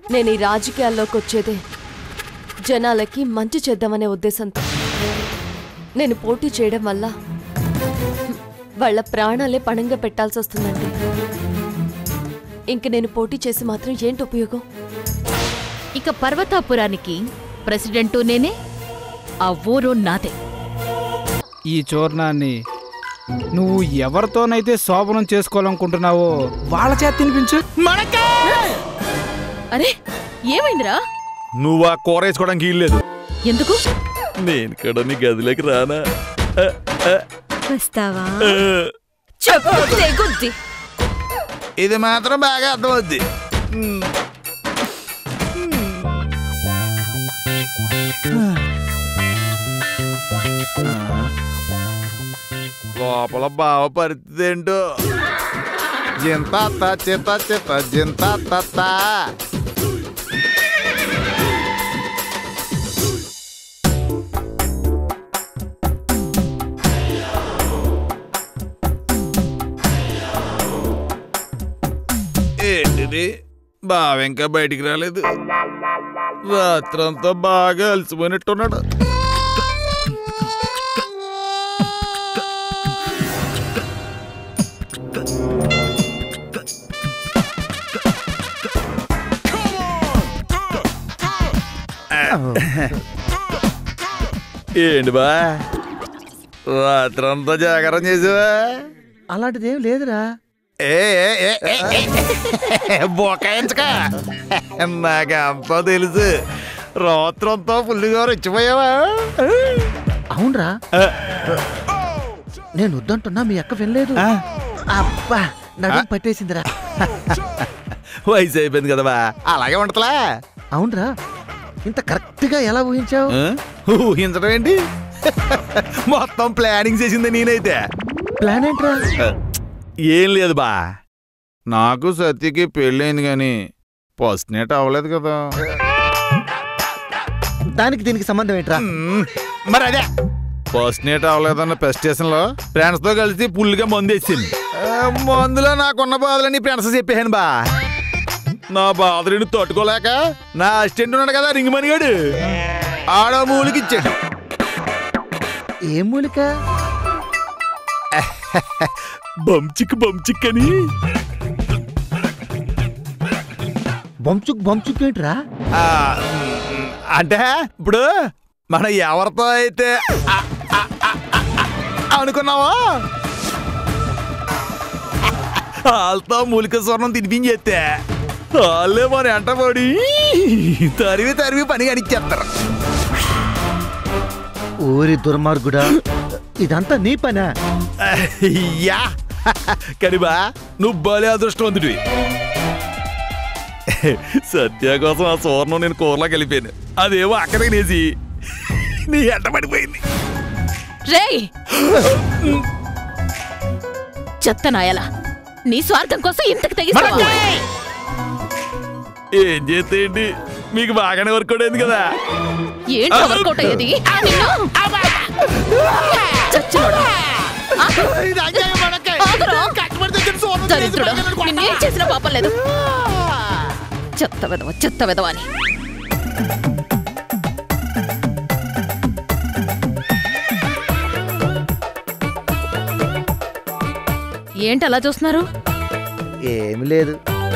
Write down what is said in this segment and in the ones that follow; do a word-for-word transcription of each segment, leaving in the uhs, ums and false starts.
నేను ఈ రాజకీయాల్లోకి వచ్చేదే జనాలకి మంచి చేద్దామనే ఉద్దేశంతో. నేను పోటీ చేయడం వల్ల వాళ్ళ ప్రాణాలే పణంగా పెట్టాల్సి వస్తుందండి. ఇంక నేను పోటీ చేసి మాత్రం ఏంటి ఉపయోగం? ఇక పర్వతాపురానికి ప్రెసిడెంటు నేనే, ఆ ఊరు నాదే. ఈ చూర్ణాన్ని నువ్వు ఎవరితోనైతే శోభనం చేసుకోవాలనుకుంటున్నావో వాళ్ళ చేత తినిపించు. అరే ఏమైందిరా? నువ్వు ఆ కూర వేసుకోవడానికి ఇల్లేదు. ఎందుకు? నేను కూడా నీ గదిలోకి రానా? వస్తావా? చెప్పు. ఇది మాత్రం బాగా అర్థమవుద్ది. లోపల బావ పరిస్థితి ఏంటో. జింత చిత చిత జింత తత్త. ఏంటిది బావ ఇంకా బయటికి రాలేదు? రాత్రంతా బాగా అలసిపోయినట్టున్నాడు. ఏంటి బా రాత్రంతా జాగరం చేసావా? అలాంటిదేం లేదురా. బొకాయించక నాకంతా తెలుసు. రాత్రంతా ఫుల్గా రెచ్చిపోయావా? అవునరా, నేను వద్దంటున్నా మీ అక్క వినలేదు. అబ్బా నడుం పట్టేసిందిరా. వయసు అయిపోయింది కదవా, అలాగే ఉంటలా. అవునరా, ఇంత కరెక్ట్ గా ఎలా ఊహించావు? ఊహించడం ఏంటి, మొత్తం ప్లానింగ్ చేసింది నేనైతే. ప్లాన్ ఏంట్రా? ఏం లేదు బా, నాకు సత్యకి పెళ్ళైంది కానీ ఫస్ట్ నైట్ అవ్వలేదు కదా. దానికి దీనికి సంబంధం ఏంట్రా? మరి అదే ఫస్ట్ నైట్ అవ్వలేదన్న ఫస్ట్ స్టేషన్ లో ఫ్రెండ్స్ తో కలిసి ఫుల్గా మందు వేసింది. మందులో నాకున్న బాధలని ఫ్రెండ్స్ చెప్పాను బా. నా బాధలను తట్టుకోలేక నా అసిస్టెంట్ ఉన్నాడు కదా రింగ్ మనిగాడు, ఆడ మూలికి ఇచ్చాడు. ఏ మూలిక? బంచిక్ బంచిక్ అని. బంచుక్ బంచుక్ ఏంట్రా? అంటే ఇప్పుడు మనం ఎవరితో అయితే అనుకున్నావా వాళ్ళతో మూలిక స్వర్ణం తినిపించేస్తే వాళ్ళే మన ఎంటబడి తరివి తరివి పని కనిచ్చేస్తారు. ఊరి దుర్మార్గుడా, ఇదంతా నీ పనా? యా కనిబా, నువ్వు భలే అదృష్టవంతుడివి. సత్య కోసం ఆ స్వర్ణం నేను కూరలో కలిపాను, అదేమో అక్కడికి నేసి నీ ఎంట పడిపోయింది. రేయ్ చెత్త నాయలా, నీ స్వార్థం కోసం ఇంతకు తెగిస్తావా? ఏం చేస్తేంటి, మీకు బాగానే వర్కౌట్ అయింది కదా. ఏంటి వర్కౌట్ అయ్యేది? నిన్నేం చేసిన పాపం లేదు. చెత్త వెదవ చెత్త వెదవ అని. ఏంటి అలా చూస్తున్నారు? ఏమి లేదు.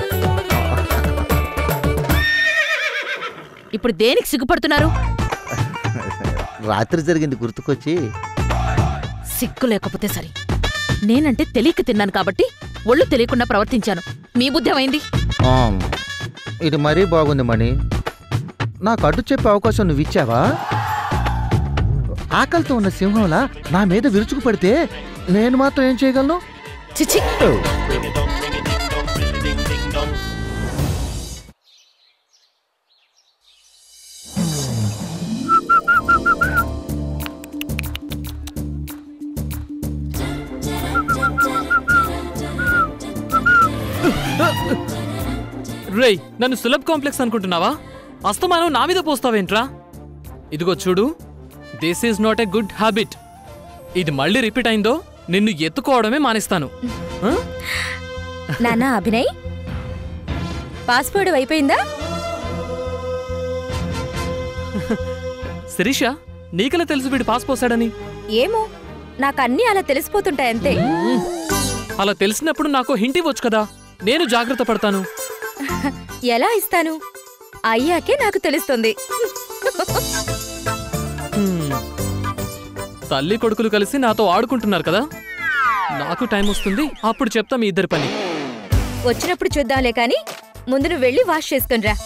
ఇప్పుడు దేనికి సిగ్గుపడుతున్నారు? రాత్రి జరిగింది గుర్తుకొచ్చి. సిగ్గు లేకపోతే సరి. నేనంటే తెలియక తిన్నాను కాబట్టి ఒళ్ళు తెలియకుండా ప్రవర్తించాను. మీ బుద్ధి ఏమైంది? ఇది మరీ బాగుంది మణి. నాకు అడ్డు చెప్పే అవకాశం నువ్వు ఇచ్చావా? ఆకలితో ఉన్న సింహంలా నా మీద విరుచుకు పడితే నేను మాత్రం ఏం చేయగలను? చిచి, రేయ్ నన్ను సులభ్ కాంప్లెక్స్ అనుకుంటున్నావా? అస్తమానం నా మీద పోస్తావేంట్రా? ఇదిగో చూడు, this is not a good habit. ఇది మళ్ళీ రిపీట్ అయిందో నిన్ను ఎత్తుకోవడమే మానేస్తాను. నానా అభినయ్, పాస్పోర్ట్ అయిపోయిందా? శిరీష, నీకెలా తెలుసు వీడు పాస్ పోసాడని? ఏమో, నాకన్నీ అలా తెలిసిపోతుంటాయంతే. అలా తెలిసినప్పుడు నాకు హింట్ ఇవ్వచ్చు కదా, నేను జాగ్రత్త పడతాను. ఎలా ఇస్తాను? అయ్యాకే నాకు తెలుస్తుంది. హ్మ్. తల్లి కొడుకులు కలిసి నాతో ఆడుకుంటున్నారు కదా, నాకు టైం వస్తుంది, అప్పుడు చెప్తా మీ ఇద్దరి పని. వచ్చినప్పుడు చూద్దాంలే కాని ముందు నువ్వు వెళ్ళి వాష్ చేసుకునిరా.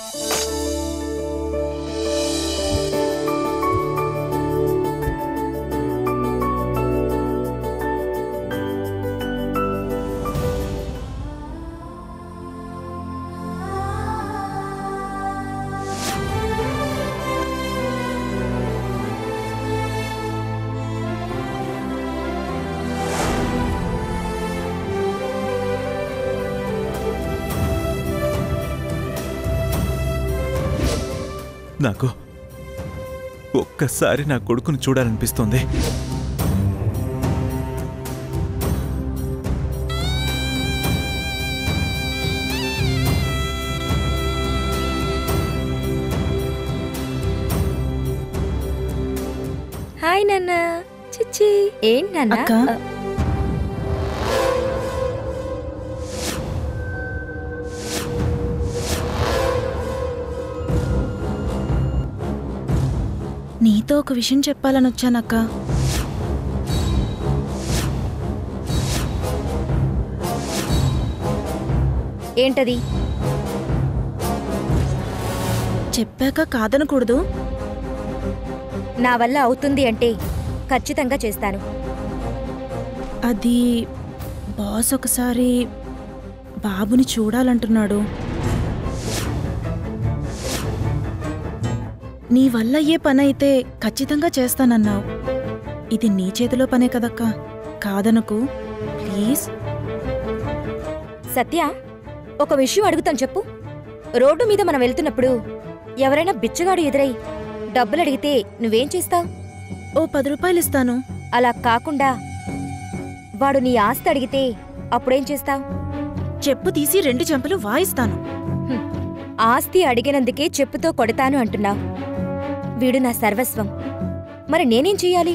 నాకు ఒక్కసారి నా కొడుకును చూడాలనిపిస్తోంది. హాయ్ నాన్న. చిచ్చి, ఏంటి నాన్న? నీతో ఒక విషయం చెప్పాలని వచ్చానక్క. ఏంటది? చెప్పాక కాదనకూడదు. నా వల్ల అవుతుంది అంటే ఖచ్చితంగా చేస్తాను. అది బాస్ ఒకసారి బాబుని చూడాలంటున్నాడు. నీ వల్ల ఏ పని అయితే ఖచ్చితంగా చేస్తానన్నావు. ఇది నీ చేతిలో పనే కదక్క, కాదనుకు ప్లీజ్. సత్య, ఒక విషయం అడుగుతాను చెప్పు. రోడ్డు మీద మనం వెళ్తున్నప్పుడు ఎవరైనా బిచ్చగాడు ఎదురై డబ్బులు అడిగితే నువ్వేం చేస్తావు? ఓ పది రూపాయలు ఇస్తాను. అలా కాకుండా వాడు నీ ఆస్తి అడిగితే అప్పుడేం చేస్తావు? చెప్పు తీసి రెండు చెంపలు వాయిస్తాను. హ్మ్. ఆస్తి అడిగినందుకే చెప్పుతో కొడతాను అంటున్నావు. వీడు నా సర్వస్వం, మరి నేనేం చెయ్యాలి?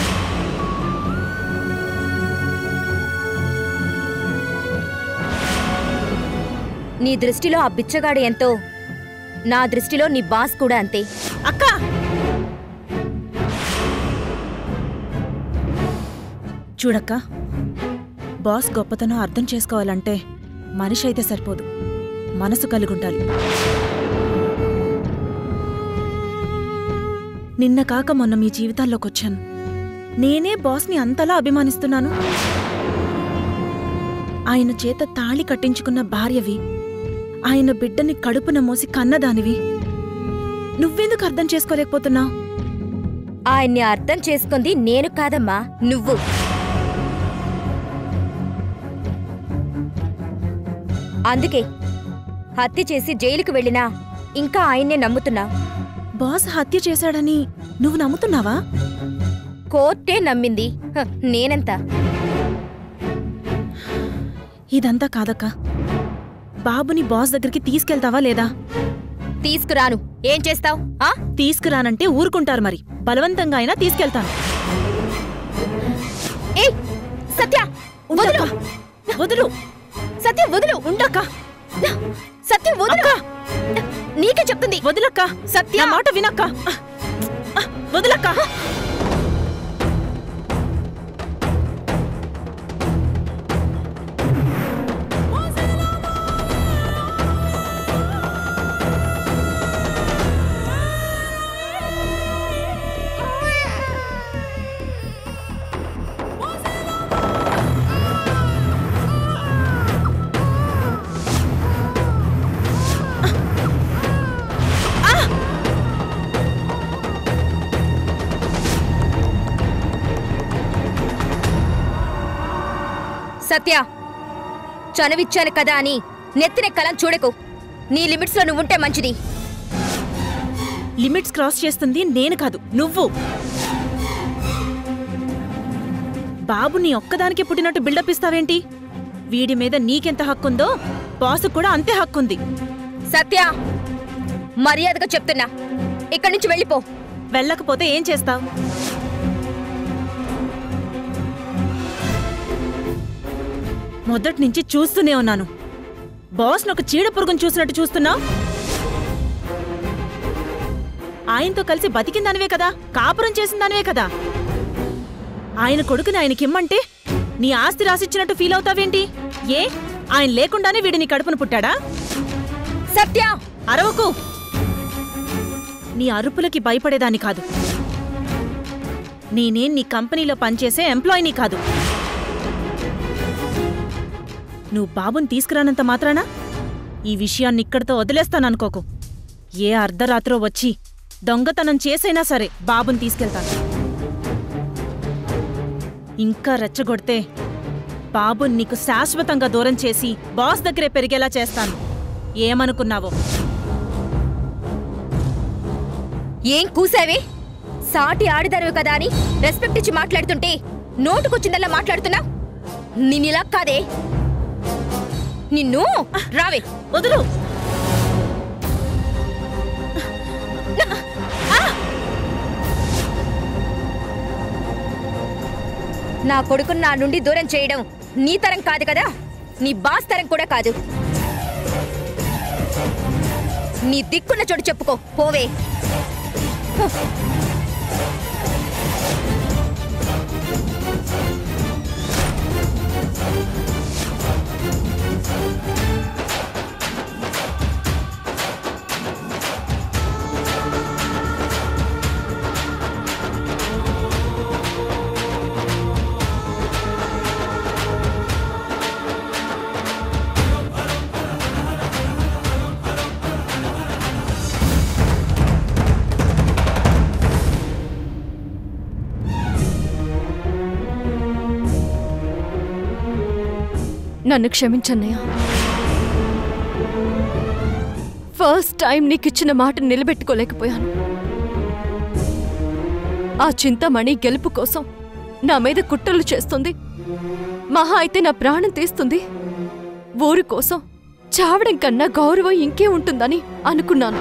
నీ దృష్టిలో ఆ బిచ్చగాడు ఎంతో, నా దృష్టిలో నీ బాస్ కూడా అంతే. అక్క, చూడక్క, బాస్ గొప్పతనం అర్థం చేసుకోవాలంటే మనిషి అయితే సరిపోదు, మనసు కలిగుండాలి. నిన్న కాక మొన్న మీ జీవితాల్లోకొచ్చాను. నేనే బాస్ని అంతలా అభిమానిస్తున్నాను. ఆయన చేత తాళి కట్టించుకున్న భార్యవి, ఆయన బిడ్డని కడుపున మోసి కన్నదానివి. నువ్వెందుకు అర్థం చేసుకోలేకపోతున్నావు? ఆయన్ని అర్థం చేసుకుంది నేను కాదమ్మా, నువ్వు. అందుకే హత్య చేసి జైలుకు వెళ్ళినా ఇంకా ఆయన్నే నమ్ముతున్నావు. బాస్ హత్య చేశాడని నువ్వు నమ్ముతున్నావా? కోర్టే నమ్మింది, హ, నేనెంత? ఇదంతా కాదక్క. బాబుని బాస్ దగ్గరికి తీసుకెళ్తావా లేదా? తీసుకురాను. ఏం చేస్తావు? తీసుకురానంటే ఊరుకుంటారు, మరి బలవంతంగా అయినా తీసుకెళ్తాను. ఏయ్ సత్య, వదులు. వదులు సత్య, వదులు. ఉండక్క. సత్య, వదులు. నీకే చెప్తుంది. వదులక్క. సత్య, మాట వినక్క. వదులక్క. సత్య, చనువిచ్చాను కదా అని నెత్తిన కలం చూడకు. నీ లిమిట్స్ లో నువ్వుంటే మంచిది. లిమిట్స్ క్రాస్ చేస్తుంది నేను కాదు, నువ్వు. బాబు నీ ఒక్కదానికే పుట్టినట్టు బిల్డప్ ఇస్తావేంటి? వీడి మీద నీకెంత హక్కుందో బాసు కూడా అంతే హక్కుంది. సత్య, మర్యాదగా చెప్తున్నా, ఇక్కడి నుంచి వెళ్ళిపో. వెళ్ళకపోతే ఏం చేస్తావు? మొదటి నుంచి చూస్తూనే ఉన్నాను. బాస్ను ఒక చీడ పురుగును చూసినట్టు చూస్తున్నావు. ఆయనతో కలిసి బతికిందానివే కదా, కాపురం చేసిందానివే కదా. ఆయన కొడుకుని ఆయనకిమ్మంటే నీ ఆస్తి రాసిచ్చినట్టు ఫీల్ అవుతావేంటి? ఏ ఆయన లేకుండానే వీడిని కడుపును పుట్టాడా? సత్య, అరవకు. నీ అరుపులకి భయపడేదాన్ని కాదు. నేనేం నీ కంపెనీలో పనిచేసే ఎంప్లాయీని కాదు. నువ్వు బాబుని తీసుకురానంత మాత్రానా ఈ విషయాన్ని ఇక్కడితో వదిలేస్తాననుకోకు. ఏ అర్ధరాత్రో వచ్చి దొంగతనం చేసైనా సరే బాబుని తీసుకెళ్తాను. ఇంకా రెచ్చగొడితే బాబుని నీకు శాశ్వతంగా దూరం చేసి బాస్ దగ్గరే పెరిగేలా చేస్తాను. ఏమనుకున్నావో? ఏం కూసావే? సాటి ఆడిదరువు కదా అని రెస్పెక్ట్ ఇచ్చి మాట్లాడుతుంటే నోటుకొచ్చిందల్లా మాట్లాడుతున్నా. నిన్నిలా కాదే. నిన్ను రావే. వదులు. నా కొడుకుని నా నుండి దూరం చేయడం నీ తరం కాదు కదా, నీ బాస్ తరం కూడా కాదు. నీ దిక్కున్న చోటు చెప్పుకో, పోవే. నన్ను క్షమించన్నయ్య. ఫస్ట్ టైం నీకిచ్చిన మాట నిలబెట్టుకోలేకపోయాను. ఆ చింతమణి గెలుపు కోసం నా మీద కుట్రలు చేస్తుంది. మహా అయితే నా ప్రాణం తీస్తుంది. ఊరు కోసం చావడం కన్నా గౌరవం ఇంకే ఉంటుందని అనుకున్నాను.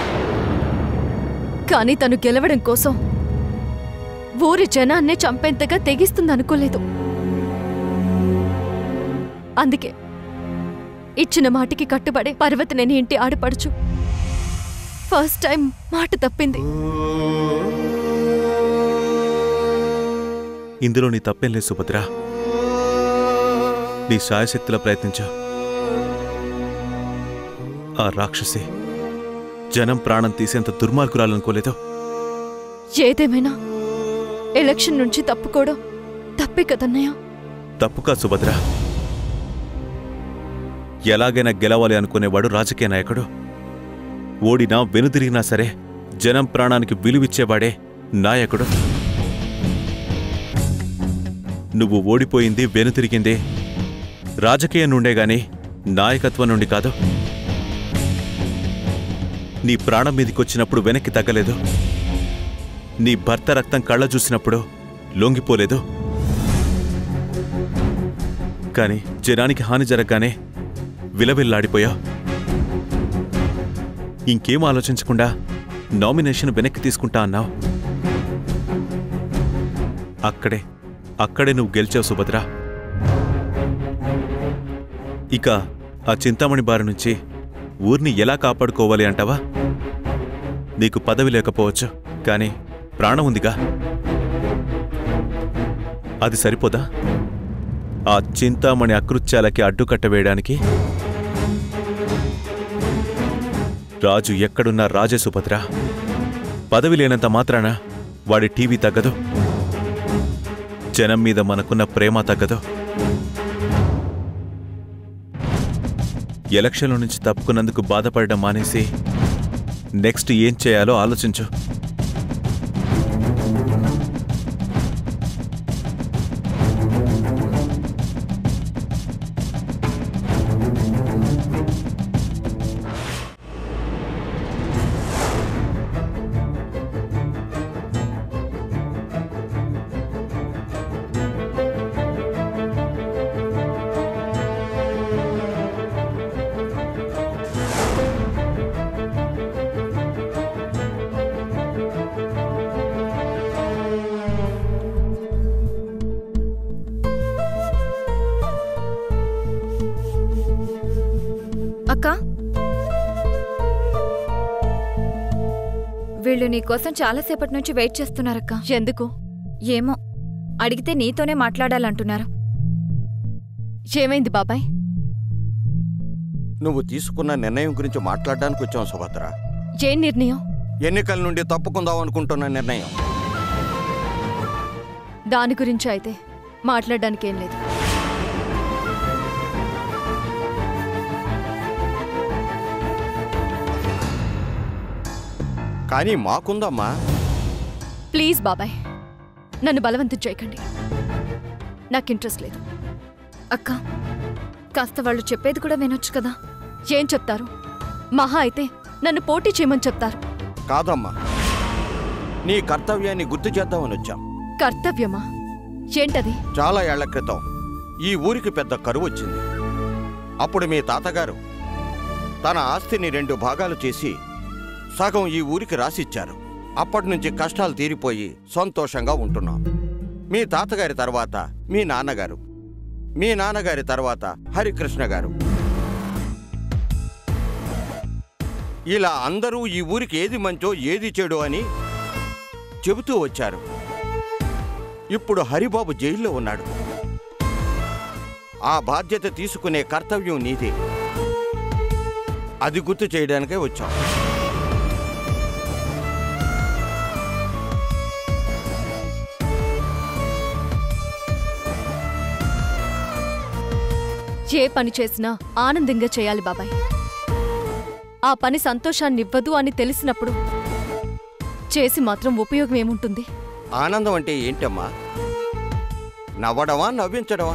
కానీ తను గెలవడం కోసం ఊరి జనాన్నే చంపేంతగా తెగిస్తుందనుకోలేదు. అందుకే ఇచ్చిన మాటికి కట్టుబడే పర్వతనేని ఇంటి ఆడపడుచు ఫస్ట్ టైం మాట తప్పింది. ఇందులో నీ తప్పేం లేదు సుభద్ర. నీ శాయశక్తిలా ప్రయత్నించా. ఆ రాక్షసి జనం ప్రాణం తీసేంత దుర్మార్గురాలనుకోలేదు. ఏదేమైనా ఎలక్షన్ నుంచి తప్పుకోవడం తప్పే కదన్నయ్య. తప్పు కాదు సుభద్ర. ఎలాగైనా గెలవాలి అనుకునేవాడు రాజకీయ నాయకుడు. ఓడినా వెనుదిరిగినా సరే జనం ప్రాణానికి విలువిచ్చేవాడే నాయకుడు. నువ్వు ఓడిపోయింది, వెనుతిరిగింది రాజకీయం నుండే గాని నాయకత్వం నుండి కాదు. నీ ప్రాణం మీదికొచ్చినప్పుడు వెనక్కి తగ్గలేదు. నీ భర్త రక్తం కళ్ళ చూసినప్పుడు లొంగిపోలేదు. కాని జనానికి హాని జరగగానే విలవిల్లాడిపోయా. ఇంకేం ఆలోచించకుండా నామినేషన్ వెనక్కి తీసుకుంటా అన్నావు. అక్కడే అక్కడే నువ్వు గెలిచావు సుభద్ర. ఇక ఆ చింతామణి బారి నుంచి ఊర్ని ఎలా కాపాడుకోవాలి అంటావా? నీకు పదవి లేకపోవచ్చు, కానీ ప్రాణం ఉందిగా. అది సరిపోదా ఆ చింతామణి అకృత్యాలకి అడ్డుకట్ట వేయడానికి? రాజు ఎక్కడున్నా రాజే సుభద్ర. పదవి లేనంత మాత్రాన వాడి టీవీ తగ్గదు. జనం మీద మనకున్న ప్రేమ తగ్గదు. ఎలక్షన్ల నుంచి తప్పుకున్నందుకు బాధపడడం మానేసి నెక్స్ట్ ఏం చేయాలో ఆలోచించు. వీళ్ళు నీకోసం చాలాసేపటి నుంచి వెయిట్ చేస్తున్నారక్క. ఎందుకు? ఏమో, అడిగితే నీతోనే మాట్లాడాలంటున్నారు. ఏమైంది బాబాయ్? నువ్వు తీసుకున్న నిర్ణయం గురించి మాట్లాడడానికి వచ్చాం సుభద్ర. ఏం నిర్ణయం? ఎన్నికల నుండి తప్పుకుందాం అనుకుంటున్న నిర్ణయం. దాని గురించి అయితే మాట్లాడడానికి ఏం లేదు. కానీ మాకుందమ్మా. ప్లీజ్ బాబాయ్, నన్ను బలవంతం చేయకండి. నాకు ఇంట్రెస్ట్ లేదు. అక్క, కాస్త వాళ్ళు చెప్పేది కూడా వినొచ్చు కదా. ఏం చెప్తారు? మహా అయితే నన్ను పోటీ చేయమని చెప్తారు. కాదమ్మా, నీ కర్తవ్యాన్ని గుర్తు చేద్దామని వచ్చాం. కర్తవ్యమా? ఏంటది? చాలా ఏళ్ల క్రితం ఈ ఊరికి పెద్ద కరువు వచ్చింది. అప్పుడు మీ తాతగారు తన ఆస్తిని రెండు భాగాలు చేసి సగం ఈ ఊరికి రాసిచ్చారు. అప్పటి నుంచి కష్టాలు తీరిపోయి సంతోషంగా ఉంటున్నాం. మీ తాతగారి తర్వాత మీ నాన్నగారు, మీ నాన్నగారి తర్వాత హరికృష్ణ గారు, ఇలా అందరూ ఈ ఊరికి ఏది మంచో ఏది చెడు అని చెబుతూ వచ్చారు. ఇప్పుడు హరిబాబు జైల్లో ఉన్నాడు. ఆ బాధ్యత తీసుకునే కర్తవ్యం నీదే. అది గుర్తు చేయడానికే వచ్చాం. ఏ పని చేసినా ఆనందంగా చేయాలి బాబాయ్. ఆ పని సంతోషాన్ని ఇవ్వదు అని తెలిసినప్పుడు చేసి మాత్రం ఉపయోగం ఏముంటుంది? ఆనందం అంటే ఏంటమ్మా? నవ్వడమా, నవ్వించడమా?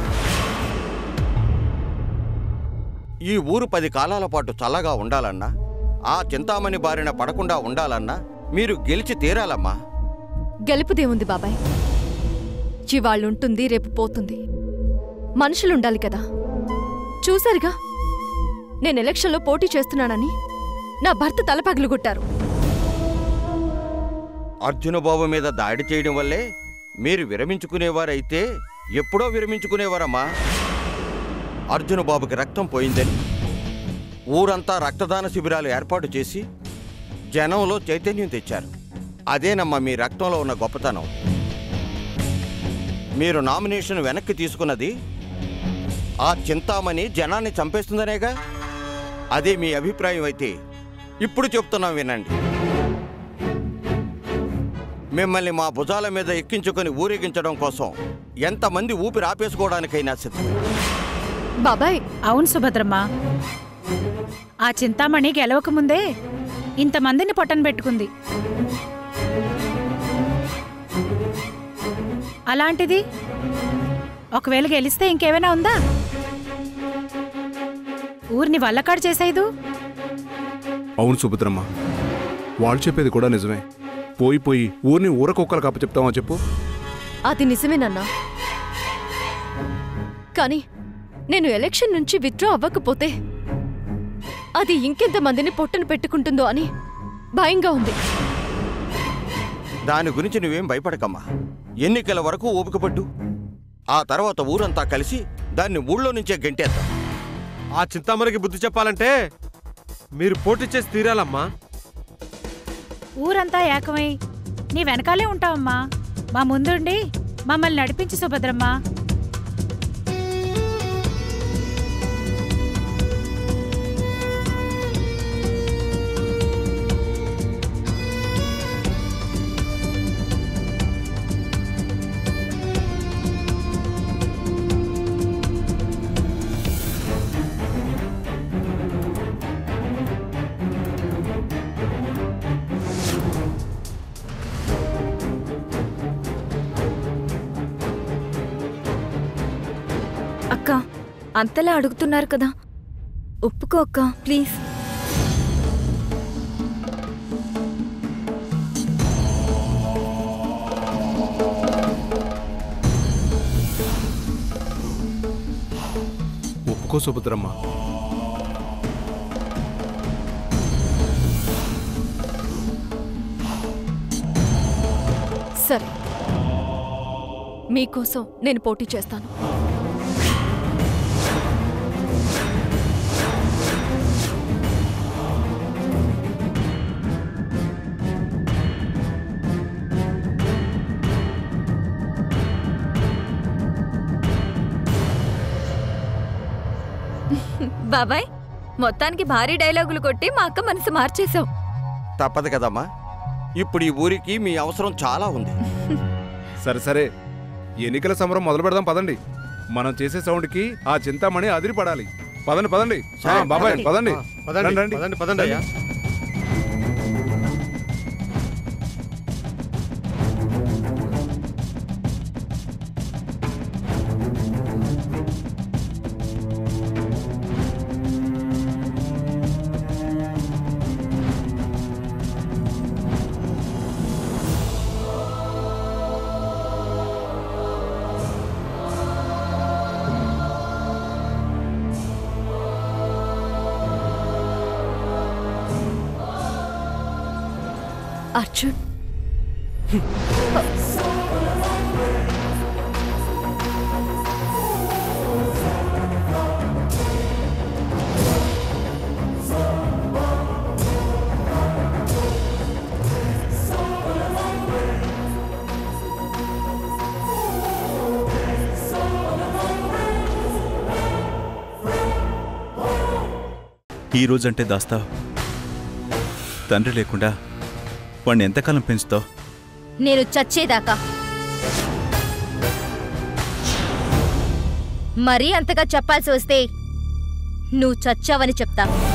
ఈ ఊరు పది కాలాల పాటు చల్లగా ఉండాలన్నా, ఆ చింతామణి బారిన పడకుండా ఉండాలన్నా మీరు గెలిచి తీరాలమ్మా. గెలుపుదేముంది బాబాయ్? ఇవాళ్ళుంటుంది, రేపు పోతుంది. మనుషులుండాలి కదా. చూశారుగా, నేను ఎలక్షన్లో పోటీ చేస్తున్నానని నా భర్త తలపగలు కొట్టారు. అర్జునబాబు మీద దాడి చేయడం వల్లే మీరు విరమించుకునేవారైతే ఎప్పుడో విరమించుకునేవారమ్మా. అర్జునబాబుకి రక్తం పోయిందని ఊరంతా రక్తదాన శిబిరాలు ఏర్పాటు చేసి జనంలో చైతన్యం తెచ్చారు. అదేనమ్మా మీ రక్తంలో ఉన్న గొప్పతనం. మీరు నామినేషన్ వెనక్కి తీసుకున్నది ఆ చింతామణి జనాన్ని చంపేస్తుందనేగా. అదే మీ అభిప్రాయం అయితే ఇప్పుడు చెప్తున్నాం వినండి. మిమ్మల్ని మా భుజాల మీద ఎక్కించుకొని ఊరేగించడం కోసం ఎంతమంది ఊపిరి ఆపేసుకోవడానికైనా సిద్ధం. బాబాయ్, అవును సుభద్రమ్మ, ఆ చింతామణి గెలవకముందే ఇంతమందిని పొట్టన పెట్టుకుంది. అలాంటిది ఒకవేళ గెలిస్తే ఇంకేమైనా ఉందా? ఊరిని వల్లకాడు చేసేదు. అవును సుభద్రమ్మ, వాళ్ళు చెప్పేది కూడా నిజమే. పోయి పోయి ఊరిని ఊరకొక్కలు కప్ప చెప్తావా చెప్పు? అది నిజమేనన్నా. కానీ నేను ఎలక్షన్ నుంచి విత్డ్రా అవ్వకపోతే అది ఇంకెంతమందిని పొట్టను పెట్టుకుంటుందో అని భయంగా ఉంది. దాని గురించి నువ్వేం భయపడకమ్మా. ఎన్నికల వరకు ఓపిక పట్టు. ఆ తర్వాత ఊరంతా కలిసి దాన్ని ఊళ్ళో నుంచే గెంటేద్దాం. ఆ చింతామణికి బుద్ధి చెప్పాలంటే మీరు పోటీ చేసి తీరాలమ్మా. ఊరంతా ఏకమై నీ వెనకాలే ఉంటావమ్మా. మా ముందుండి మమ్మల్ని నడిపించి సుభద్రమ్మ. అక్క, అంతలా అడుగుతున్నారు కదా, ఒప్పుకో అక్క ప్లీజ్. ఒప్పుకో సుభద్రమ్మ. సరే, మీకోసం నేను పోటీ చేస్తాను. బాబాయ్ మొత్తానికి భారీ డైలాగులు కొట్టి మా అక్క మనసు మార్చేశావు. తప్పదు కదమ్మా, ఇప్పుడు ఈ ఊరికి మీ అవసరం చాలా ఉంది. సరే సరే, ఎన్నికల సమరం మొదలు పెడదాం పదండి. మనం చేసే సౌండ్కి ఆ చింతామణి అదిరి పడాలి. పదండి పదండి. ఆ, బాబాయ్ పదండి. పదండి రండి, రండి. పదండి పదండి అయ్యా. అర్జున్, ఈ రోజంటే దాస్తావు? తండ్రి లేకుండా వాణ్ణి ఎంతకాలం పెంచుతావు? నేను చచ్చేదాకా. మరీ అంతగా చెప్పాల్సి వస్తే నువ్వు చచ్చావని చెప్తా.